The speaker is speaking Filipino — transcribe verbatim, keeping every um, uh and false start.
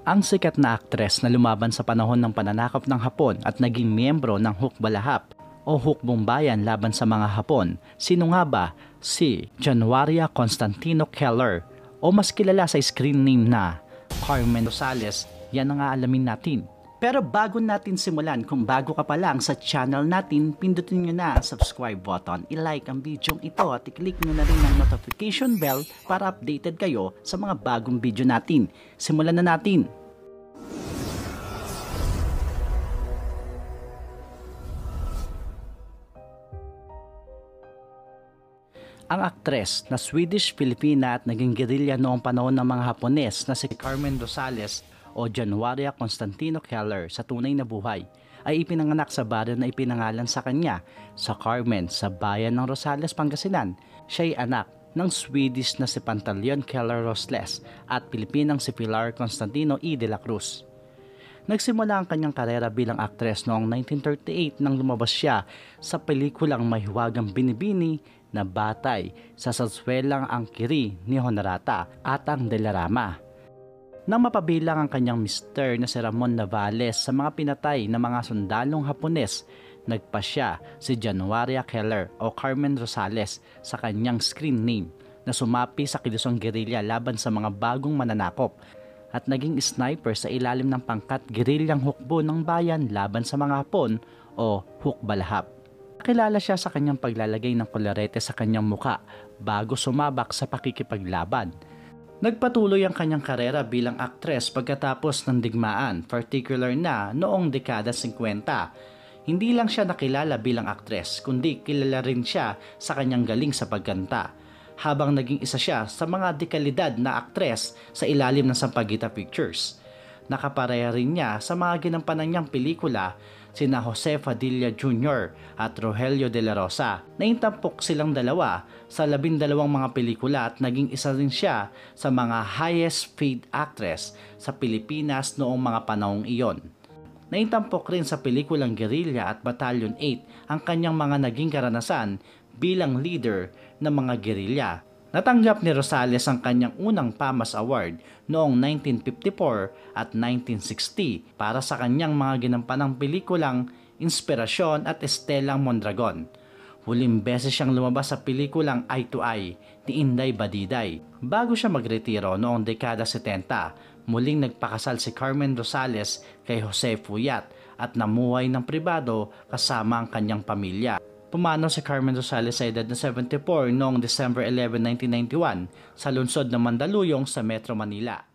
Ang sikat na aktres na lumaban sa panahon ng pananakop ng Hapon at naging miyembro ng Hukbalahap o Hukbombayan laban sa mga Hapon. Sino nga ba? Si Januaria Constantino Keller o mas kilala sa screen name na Carmen Rosales. Yan ang aalamin natin. Pero bago natin simulan, kung bago ka pa lang sa channel natin, pindutin nyo na ang subscribe button, i-like ang video ito at i-click nyo na rin ang notification bell para updated kayo sa mga bagong video natin. Simulan na natin! Ang aktres na Swedish-Filipina at naging guerrilla noong panahon ng mga Hapones na si Carmen Rosales o Januaria Constantino Keller sa tunay na buhay ay ipinanganak sa baryo na ipinangalan sa kanya sa Carmen sa bayan ng Rosales, Pangasinan. Siya ay anak ng Swedish na si Pantaleon Keller Rosales at Pilipinang si Pilar Constantino E. de la Cruz. Nagsimula ang kanyang karera bilang aktres noong nineteen thirty-eight nang lumabas siya sa pelikulang Mahiwagang Binibini na batay sa sarsuelang Ang Kiri ni Honorata at ang Delarama. Nang mapabilang ang kanyang mister na si Ramon Navales sa mga pinatay na mga sundalong Hapones, nagpa siya si Januaria Keller o Carmen Rosales sa kanyang screen name na sumapi sa kilusong gerilya laban sa mga bagong mananakop at naging sniper sa ilalim ng pangkat gerilyang hukbo ng bayan laban sa mga Hapon o Hukbalahap. Nakilala siya sa kanyang paglalagay ng kolorete sa kanyang muka bago sumabak sa pakikipaglaban. Nagpatuloy ang kanyang karera bilang aktres pagkatapos ng digmaan, particular na noong dekada fifty. Hindi lang siya nakilala bilang aktres, kundi kilala rin siya sa kanyang galing sa pagkanta, habang naging isa siya sa mga dekalidad na aktres sa ilalim ng Sampaguita Pictures. Nakapareha rin niya sa mga ginampanan niyang pelikula sina Jose Padilla Junior at Rogelio de la Rosa. Naintampok silang dalawa sa labindalawang mga pelikula at naging isa rin siya sa mga highest paid actress sa Pilipinas noong mga panahong iyon. Naintampok rin sa pelikulang Guerrilla at Battalion eight ang kanyang mga naging karanasan bilang leader ng mga gerilya. Natanggap ni Rosales ang kanyang unang P A M A S Award noong nineteen fifty-four at nineteen sixty para sa kanyang mga ginampanang pelikulang Inspirasyon at Estelang Mondragon. Huling beses siyang lumabas sa pelikulang Eye to Eye ni Inday Badiday. Bago siya magretiro noong dekada seventy, muling nagpakasal si Carmen Rosales kay Jose Fuyat at namuhay ng pribado kasama ang kanyang pamilya. Pumanaw si Carmen Rosales sa edad na seventy-four noong December eleventh, nineteen ninety-one sa lungsod ng Mandaluyong sa Metro Manila.